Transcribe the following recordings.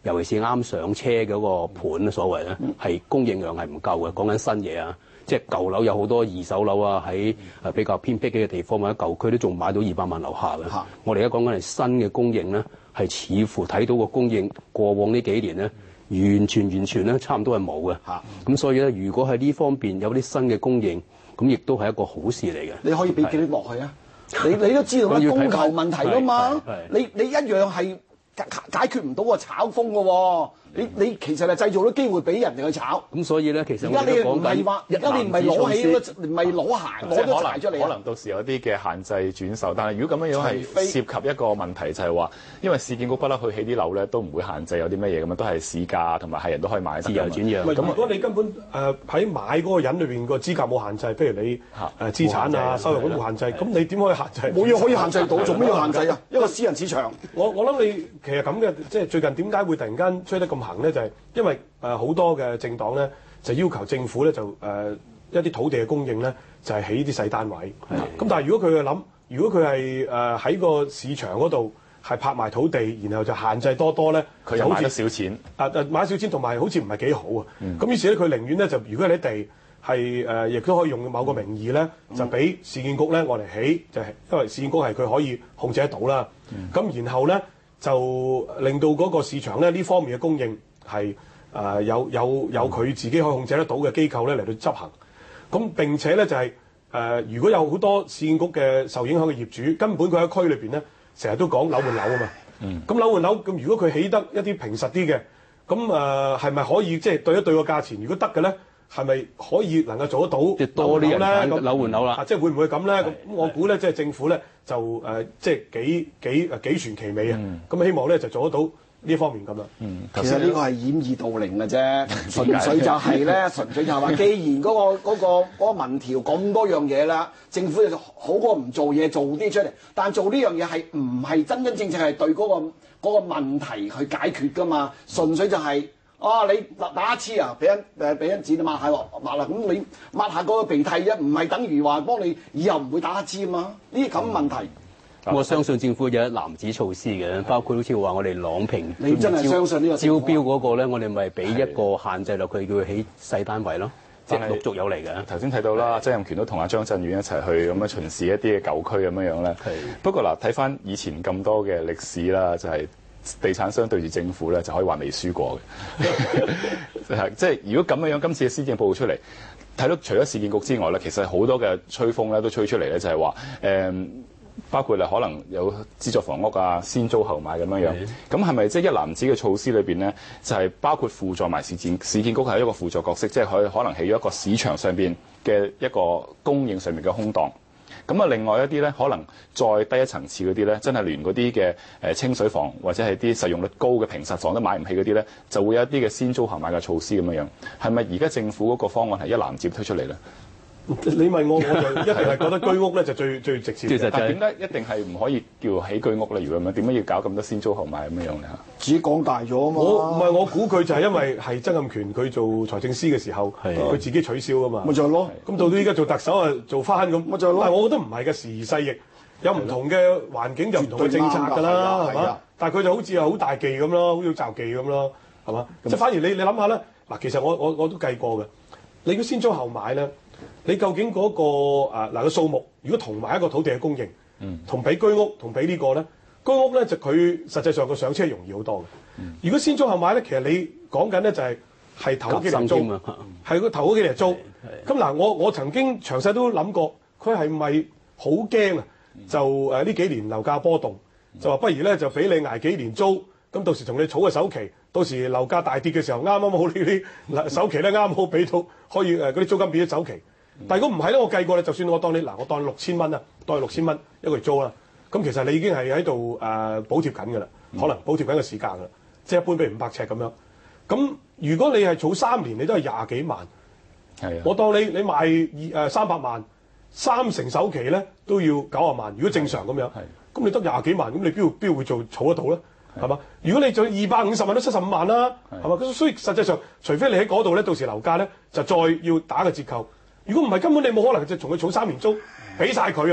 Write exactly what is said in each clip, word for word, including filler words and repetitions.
尤其是啱上車嗰個盤咧，所謂咧係供應量係唔夠嘅。講緊新嘢啊，即係舊樓有好多二手樓啊，喺誒比較偏僻嘅地方或者舊區都仲買到二百萬樓下嘅。我哋而家講緊係新嘅供應咧，係似乎睇到個供應過往呢幾年咧，完全完全咧差唔多係冇嘅。咁所以咧，如果喺呢方面有啲新嘅供應，咁亦都係一個好事嚟嘅。 你可以俾幾多落去啊？你你都知道啦，供求問題㗎嘛，你你一樣係解解決唔到個炒風㗎喎。你你其實係製造咗機會俾人哋去炒。 咁所以咧，其實而家你唔係話，而家你唔係攞起嗰唔係攞鞋攞咗鞋出嚟。 可能到時有啲嘅限制轉售，但係如果咁樣樣係涉及一個問題，就係話，因為市建局不嬲去起啲樓咧，都唔會限制有啲乜嘢咁樣，都係市價同埋係人都可以買得。 自由轉讓。 咁如果你根本誒喺、呃、買嗰個人裏邊個資格冇限制，譬如你誒、呃、資產啊、收入都冇限制，咁你點可以限制？ 冇嘢可以限制到，做咩要限制啊？一個私人市場。 我我諗你其實咁嘅，即係最近點解會突然間吹得咁行咧？就係、是、因為誒好、呃、多嘅政黨咧，就要求政府咧就誒、呃、一啲土地嘅供應咧，就係、是、起啲細單位。咁但係如果佢去諗，如果佢係誒喺個市場嗰度係拍賣土地，然後就限制多多咧， 佢又買得少錢。 啊啊買少錢，同埋好似唔係幾好啊。咁、嗯、於是咧，佢寧願咧就如果你地係誒，亦、呃、都可以用某個名義咧，就俾市建局咧我嚟起，就係、是、因為市建局係佢可以控制得到啦。咁、嗯、然後咧就令到嗰個市場咧呢方面嘅供應係。誒、呃、有有有佢自己可以控制得到嘅機構咧嚟到執行，咁並且咧就係、是、誒、呃、如果有好多市建局嘅受影響嘅業主，根本佢喺區裏邊咧成日都講樓換樓啊嘛，咁、嗯、樓換樓咁如果佢起得一啲平實啲嘅，咁誒係咪可以即係、就是、對一對個價錢？如果得嘅咧，係咪可以能夠做得到？ 即係多啲人揀樓換樓啦， 即係會唔會咁咧？咁我估咧即係政府咧就誒即係幾幾誒幾全其美啊！咁、嗯、希望咧就做得到。呢方面咁啦， 嗯，其實呢個係掩耳盜鈴嘅啫，純粹就係咧，純粹就係話，既然嗰、嗰個嗰、嗰個嗰、嗰個民調咁多樣嘢啦，政府就好過唔做嘢，做啲出嚟。但做呢樣嘢係唔係真真正正係對嗰、嗰個嗰、嗰個問題去解決㗎嘛？純粹就係、是、啊，你打一次啊，俾人誒俾人紙你抹下喎，抹啦，咁你抹下嗰個鼻涕啫，唔係等於話幫你以後唔會打一次啊嘛？呢啲咁問題。嗯我相信政府有一籃子措施嘅，包括好似話我哋朗屏， 你真係相信呢個招標嗰個咧，我哋咪俾一個限制落佢，叫佢起細單位咯，即係陸續有嚟嘅。頭先睇到啦，曾蔭權都同阿張震遠一齊去咁樣巡視一啲嘅舊區咁樣樣咧。不過嗱，睇翻以前咁多嘅歷史啦，就係、是、地產商對住政府咧，就可以話未輸過嘅。係即係如果咁樣樣，今次嘅施政報告出嚟，睇到除咗市建局之外咧，其實好多嘅吹風咧都吹出嚟咧，就係話誒。包括可能有資助房屋啊、先租後買咁樣樣，咁係咪即係一籃子嘅措施裏邊咧，就係、是、包括輔助埋市建市建局係一個輔助角色，即係佢可能起咗一個市場上邊嘅一個供應上面嘅空檔。咁啊，另外一啲咧，可能再低一層次嗰啲咧，真係連嗰啲嘅誒清水房或者係啲實用率高嘅平實房都買唔起嗰啲咧，就會有一啲嘅先租後買嘅措施咁樣樣。係咪而家政府嗰個方案係一籃子推出嚟咧？ 你問我，我就一定係覺得居屋咧就最最直接。 其實但係點解一定係唔可以叫起居屋咧？如果咁樣，點解要搞咁多先租後買咁樣樣咧？ 自己講大咗啊嘛！ 我唔係我估佢就係因為係曾蔭權佢做財政司嘅時候，佢自己取消啊嘛。 咪就係咯。 咁到到依家做特首啊，做翻咁。咪就係咯。但係我覺得唔係嘅，時移世易，有唔同嘅環境，有唔同嘅政策㗎啦，係嘛？但係佢就好似係好大忌咁咯，好似罩忌咁咯，係嘛？即係反而你你諗下咧，嗱，其實我我我都計過嘅，你如果先租後買咧。你究竟嗰、那個誒嗱個數目，如果同埋一個土地嘅供應，嗯、同比居屋同比個呢個咧，居屋咧就佢實際上個上車容易好多嘅。嗯、如果先租後買咧，其實你講緊咧就係、是、係頭嗰幾年租，係個頭嗰幾年租。咁嗱，我我曾經詳細都諗過，佢係咪好驚啊？就誒呢、呃、幾年樓價波動，就話不如咧就俾你捱幾年租，咁到時同你儲個首期。到時樓價大跌嘅時候，啱啱好呢啲嗱首期咧，啱好俾到可以誒嗰啲租金變咗首期。但係如果唔係咧，我計過咧，就算我當你嗱，我當你六千蚊啊，當你六千蚊一個月租啦，咁其實你已經係喺度誒補貼緊㗎啦，可能補貼緊個市價㗎啦，即係一般俾五百尺咁樣。咁如果你係儲三年，你都係廿幾萬。係啊。我當你你賣二誒三百萬，三成首期咧都要九十萬。如果正常咁樣，係。咁你得廿幾萬，咁你邊度邊度會做儲得到咧？係嘛？如果你做二百五十萬都七十五萬啦，係嘛？咁所以實際上，除非你喺嗰度咧，到時樓價咧就再要打個折扣。如果唔係，根本你冇可能就同佢儲三年租，俾晒佢啊！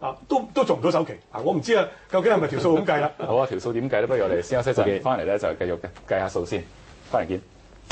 啊，都都做唔到首期啊！我唔知啊，究竟係咪條數咁計啦？ 好啊，條數點計咧？不如我哋先休息陣，翻嚟咧就繼續計下數先。翻嚟見。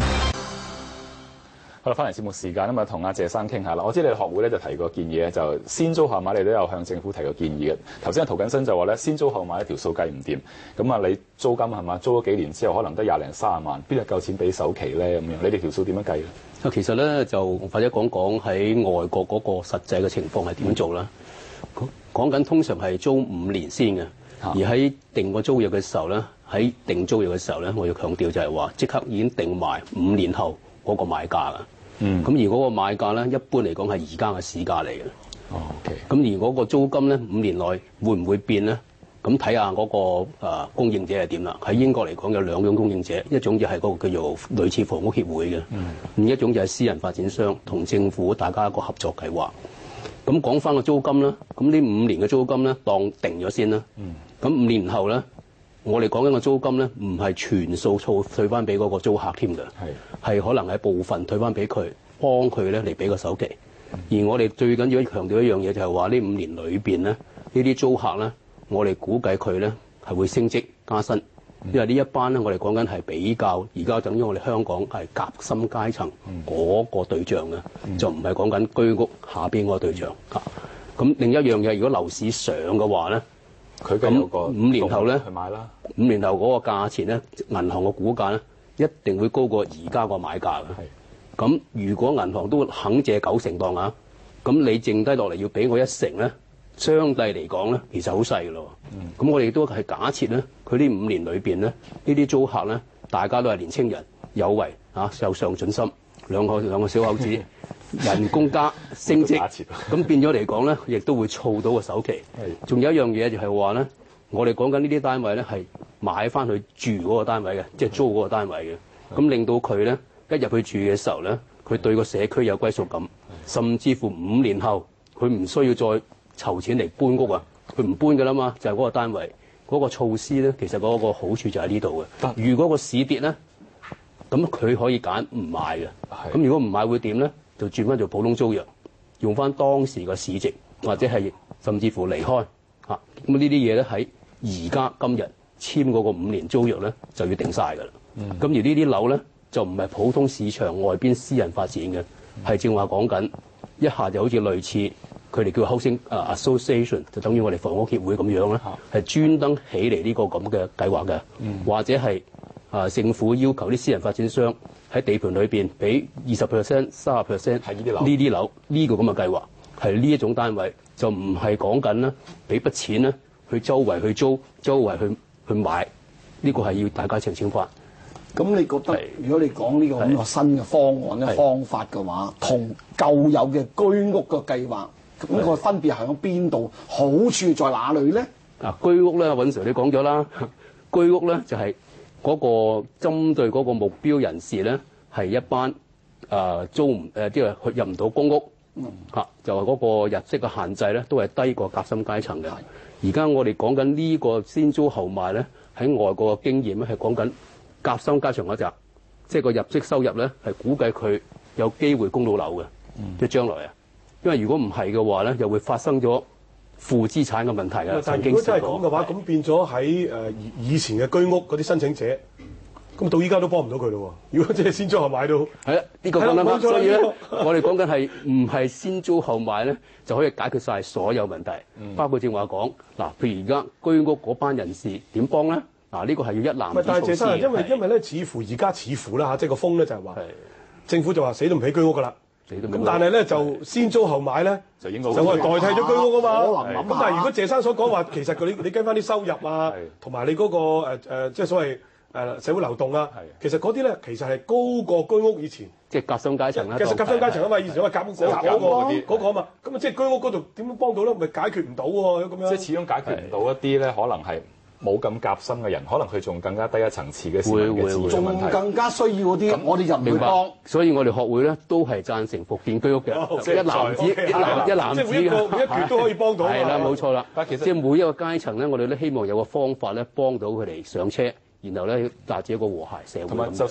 好啦，翻嚟節目時間啊嘛，同阿謝生傾下啦。我知你哋學會咧就提過建議咧，就先租後買，你都有向政府提過建議嘅。頭先阿涂謹申就話咧，先租後買一條數計唔掂。咁啊，你租金係嘛？租咗幾年之後，可能得廿零三十萬，邊度夠錢俾首期咧？咁樣，你哋條數點樣計咧？ 啊，其實咧就或者講講喺外國嗰個實際嘅情況係點樣做啦。講緊通常係租五年先嘅，而喺定個租約嘅時候咧，喺定租約嘅時候咧，我要強調就係話，即刻已經定埋五年後嗰個買價啦。嗯。咁而嗰個買價咧，一般嚟講係而家嘅市價嚟嘅。 哦 OK。咁而嗰個租金咧，五年內會唔會變咧？咁睇下嗰個誒供應者係點啦。喺英國嚟講有兩種供應者，一種就係嗰個叫做類似房屋協會嘅，嗯，另一種就係私人發展商同政府大家一個合作計劃。咁講翻個租金啦，咁呢五年嘅租金咧，當定咗先啦。咁五年後咧，我哋講緊個租金咧，唔係全數退退翻俾嗰個租客添嘅，係係可能係部分退翻俾佢，幫佢咧嚟俾個首期。而我哋最緊要強調一樣嘢就係話，呢五年裏邊咧，呢啲租客咧，我哋估計佢咧係會升職加薪。因為呢一班咧，我哋講緊係比較而家等於我哋香港係夾心階層嗰個對象嘅，嗯、就唔係講緊居屋下邊嗰個對象嚇。咁、嗯、另一樣嘢，如果樓市上嘅話咧，佢咁五年後咧，五年後嗰個價錢咧，銀行嘅估價咧一定會高過而家個買價嘅。咁如果銀行都肯借九成當啊，咁你剩低落嚟要俾我一成咧？相對嚟講咧，其實好細嘅咯。咁、嗯、我哋都係假設咧，佢呢五年裏邊咧，呢啲租客咧，大家都係年青人，有為啊，有上進心，兩個兩個小口子，人工加升職，咁變咗嚟講咧，亦都會儲到個首期。仲有一樣嘢就係話咧，我哋講緊呢啲單位咧係買翻去住嗰個單位嘅，即係租嗰個單位嘅，咁令到佢咧一入去住嘅時候咧，佢對個社區有歸屬感，甚至乎五年後佢唔需要再籌錢嚟搬屋啊！佢唔搬㗎啦嘛，就係、是、嗰個單位嗰、那個措施咧，其實嗰個好處就喺呢度嘅。如果個市跌咧，咁佢可以揀唔買嘅。咁的如果唔買會點咧？就轉翻做普通租約，用翻當時個市值，或者係甚至乎離開嚇。咁呢啲嘢咧喺而家今日簽嗰個五年租約咧就要定晒㗎啦。咁、嗯、而呢啲樓咧就唔係普通市場外邊私人發展嘅，係正話講緊一下就好似類似。佢哋叫 Housing Association，就等於我哋房屋協會咁樣咧，係專登起嚟呢個咁嘅計劃嘅，嗯、或者係啊政府要求啲私人發展商喺地盤裏邊俾二十 percent、三十 percent 係呢啲樓，呢啲樓呢個咁嘅計劃係呢一種單位，就唔係講緊咧俾筆錢咧去周圍去租、周圍去去買，呢、這個係要大家澄清翻。 咁你覺得，如果你講呢個咁嘅新嘅方案嘅方法嘅話，同舊有嘅居屋嘅計劃？咁個分別係喺邊度？好處在哪裏咧？ 啊，居屋咧，尹 Sir 你講咗啦。居屋咧就係、是、嗰個針對嗰個目標人士咧，係一班誒、呃、租唔誒即係入唔到公屋嚇、嗯啊，就係嗰個入息嘅限制咧，都係低過夾心階層嘅。而家我哋講緊呢個先租後賣咧，喺外國嘅經驗咧係講緊夾心階層嗰隻，即係個入息收入咧係估計佢有機會供到樓嘅，即係、嗯、將來啊。因為如果唔係嘅話咧，又會發生咗負資產嘅問題啊！ 但係如果真係咁嘅話，咁變咗喺誒以前嘅居屋嗰啲申請者，咁到依家都幫唔到佢咯喎！如果即係先租後買到，係啦，呢個講得啱。所以咧，我哋講緊係唔係先租後買咧，就可以解決晒所有問題，嗯、包括正話講嗱，譬如而家居屋嗰班人士點幫咧？嗱，呢個係要一攬子措施。但係謝生，因為因為咧，似乎而家似乎啦嚇，即係個風咧就係話，政府就話死都唔起居屋㗎啦。咁但係咧就先租後買咧，就應該就係代替咗居屋啊嘛。咁但係如果謝生所講話，其實佢你你跟翻啲收入啊，同埋你嗰個誒誒即係所謂誒社會流動啊，其實嗰啲咧其實係高過居屋以前。即係夾心階層啦。其實夾心階層啊嘛，以前我係夾嗰嗰個嗰個啊嘛。咁啊即係居屋嗰度點樣幫到咧？咪解決唔到喎咁樣。即係始終解決唔到一啲咧，可能係。冇咁夾心嘅人，可能佢仲更加低一層次嘅市民嘅資源問題，仲更加需要嗰啲，我哋就唔會幫。所以我哋學會咧都係贊成復建居屋嘅，即係一籃子一籃一籃子嘅，即係每一個每一橛都可以幫到。係啦，冇錯啦。但其實即係每一個階層咧，我哋都希望有個方法咧幫到佢哋上車，然後咧達至一個和諧社會。同埋就算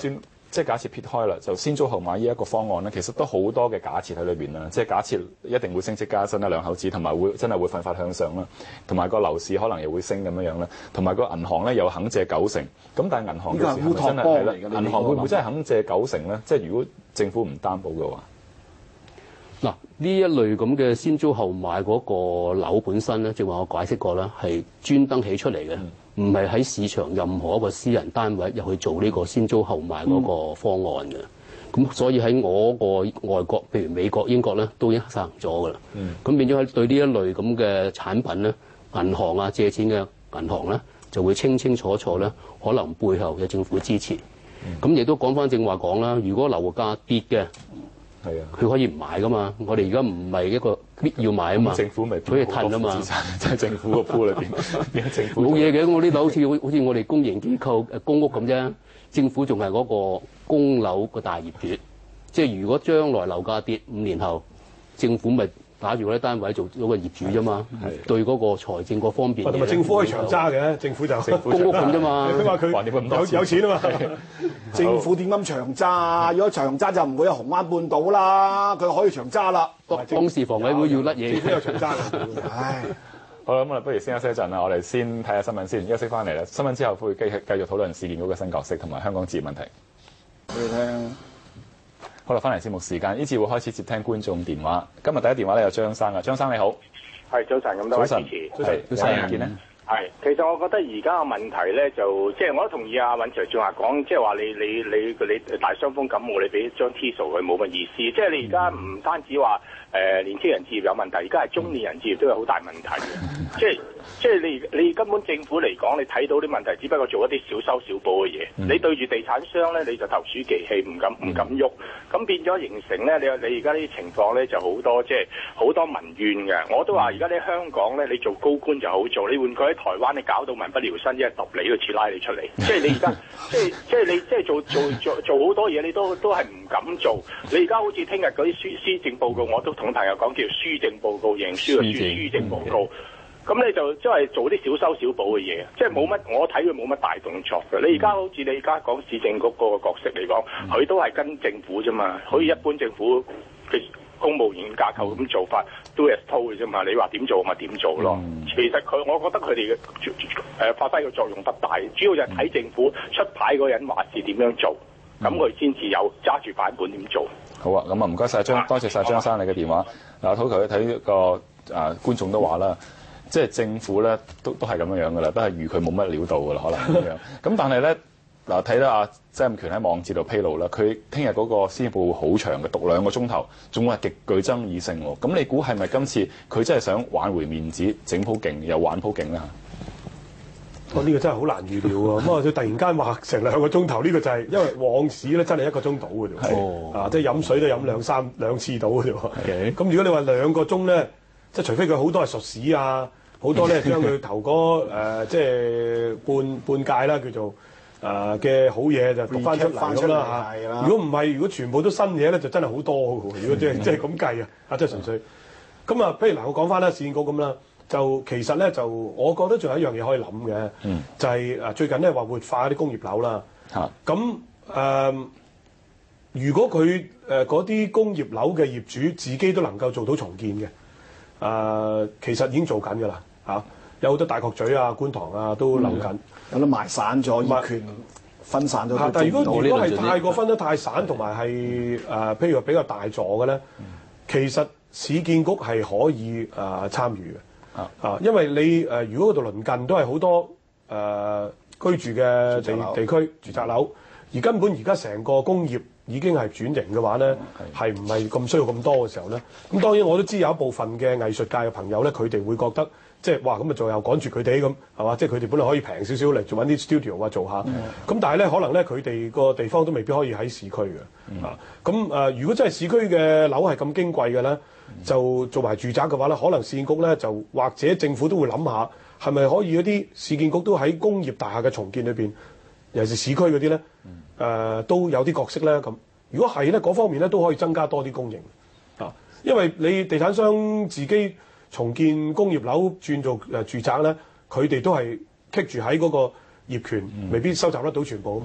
即係假設撇開啦，就先租後買呢一個方案咧，其實都好多嘅假設喺裏邊啦。即係假設一定會升職加薪啦，兩口子，同埋會真係會奮發向上啦，同埋個樓市可能又會升咁樣樣啦，同埋個銀行咧又肯借九成。咁但係銀行嘅時候真係係啦，銀行會唔會真係肯借九成咧？即係如果政府唔擔保嘅話， 嗱呢一類咁嘅先租後買嗰個樓本身咧，正話我解釋過啦，係專登起出嚟嘅。嗯唔係喺市場任何一個私人單位入去做呢個先租後買嗰個方案嘅，咁、嗯、所以喺我個外國，譬如美國、英國咧，都已經實行咗㗎啦。咁、嗯、變咗喺對呢一類咁嘅產品咧，銀行啊借錢嘅銀行咧，就會清清楚楚咧，可能背後有政府支持。咁亦、嗯、都講翻正話講啦，如果樓價跌嘅，係啊，佢可以唔買噶嘛。我哋而家唔係一個必要買啊嘛，政府咪可以褪啊嘛， 即係政府個鋪裏邊，政府冇嘢嘅。我呢度好似好似我哋公營機構誒公屋咁啫，政府仲係嗰個供樓個大業主。即係如果將來樓價跌五年後，政府咪打住嗰啲單位做咗個業主啫嘛，對嗰個財政嗰方面。 同埋政府可以長揸嘅，政府就公屋咁啫嘛。 佢話佢有有錢啊嘛。 政府點咁長揸？如果長揸就唔會有紅灣半島啦，佢可以長揸啦。 當時房委會要甩嘢， 政府有長揸。 唉， 好啦，咁啊，不如先休息一陣啦，我哋先睇下新聞先，休息翻嚟啦。新聞之後會繼續繼續討論市建局嘅新角色同埋香港置業問題。 俾你聽。 好啦，翻嚟節目時間，呢次會開始接聽觀眾電話。今日第一電話咧有張生啊，張生你好， 係早晨咁多位主持， 早晨，早晨，見咧。 係，其實我覺得而家嘅問題咧，就即係我都同意阿尹 Sir 正話講，即係話你你你你大傷風感冒，你俾張 T 恤佢冇乜意思。即係你而家唔單止話誒、呃、年輕人置業有問題，而家係中年人置業都有好大問題嘅。即係即係你你根本政府嚟講，你睇到啲問題，只不過做一啲小修小補嘅嘢。嗯、你對住地產商咧，你就投鼠忌器，唔敢唔敢喐。咁變咗形成咧，你你而家啲情況咧就好多，即係好多民怨嘅。我都話而家喺香港咧，你做高官就好做，你換佢喺台灣，你搞到民不聊生，一係揼你都似拉你出嚟。即係你而家，即係即係你即係做做做做好多嘢，你都都係唔敢做。你而家好似聽日嗰啲施施政報告，我都同朋友講叫書政報告，贏輸嘅輸書政報告。咁你就即係做啲小修小補嘅嘢，即係冇乜，我睇佢冇乜大動作嘅。你而家好似你而家講市政局嗰個角色嚟講，佢都係跟政府啫嘛，好似一般政府嘅公務員架構咁做法，do as told 嘅啫嘛。你話點做咪點做咯。嗯、其實佢，我覺得佢哋嘅誒發揮嘅作用不大，主要就係睇政府出牌嗰人話事點樣做，咁佢先至有揸住版本點做。 好啊，咁啊唔該晒張，多謝晒張生你嘅電話。嗱，阿土球睇呢個誒、呃、觀眾都話啦。即係政府咧，都都係咁樣樣噶啦，都係預佢冇乜料到噶啦，可能咁樣。咁但係咧，嗱睇到阿曾蔭權喺網誌度披露啦，佢聽日嗰個施政報告好長嘅，讀兩個鐘頭，仲話極具爭議性喎。咁你估係咪今次佢真係想挽回面子，整鋪勁又玩鋪勁啦？ 哦，呢個真係好難預料喎。咁啊，佢突然間話成兩個鐘頭，呢、呢個就係、係、因為往時咧真係一個鐘到嘅啫。哦，啊，即係飲水都飲兩三兩次到嘅啫。咁 Okay. 如果你話兩個鐘咧，即係除非佢好多係屬屎啊。好多咧，將佢頭嗰誒即係半半屆啦，叫做誒嘅、呃、好嘢就讀翻出嚟咁啦嚇。如果唔係，如果全部都新嘢咧，就真係好多嘅。如果即係即係咁計啊，啊即係純粹。咁啊，譬如嗱，我講翻啦，市建局咁啦，就其實咧就我覺得仲有一樣嘢可以諗嘅，嗯、就係誒最近咧話活化啲工業樓啦。嚇咁誒，如果佢誒嗰啲工業樓嘅業主自己都能夠做到重建嘅，誒、呃、其實已經做緊㗎啦。嚇，有好多大角咀啊、觀塘啊都諗緊， 有得賣散咗，業權分散咗。 但係如果如果係太過分得太散，同埋係誒，譬如話比較大座嘅咧，其實市建局係可以誒參與嘅。啊，因為你誒如果嗰度鄰近都係好多誒居住嘅地地區住宅樓，而根本而家成個工業已經係轉型嘅話咧，係唔係咁需要咁多嘅時候咧？咁當然我都知有一部分嘅藝術界嘅朋友咧，佢哋會覺得。即係哇咁啊，仲又趕住佢哋咁係嘛？即係佢哋本來可以平少少嚟做揾啲 studio 啊做下，咁、嗯、但係咧可能咧佢哋個地方都未必可以喺市區嘅、嗯、啊。咁誒、呃，如果真係市區嘅樓係咁矜貴嘅咧，嗯、就做埋住宅嘅話咧，可能市建局咧就或者政府都會諗下，係咪可以嗰啲市建局都喺工業大廈嘅重建裏邊，尤其是市區嗰啲咧誒都有啲角色咧咁。如果係咧嗰方面咧都可以增加多啲供應啊，因為你地產商自己。重建工業樓轉做誒住宅咧，佢哋都係棘住喺嗰個業權，未必收集得到全部啊嘛。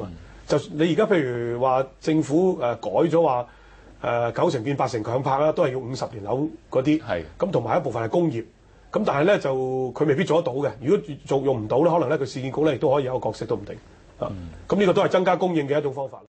就你而家譬如話政府誒、呃、改咗話誒九成變八成強拍啦，都係要五十年樓嗰啲。 係。 咁同埋一部分係工業。咁但係咧就佢未必做得到嘅。如果做用唔到咧，可能咧佢市建局咧亦都可以有一個角色都唔定。啊、嗯，咁呢個都係增加供應嘅一種方法。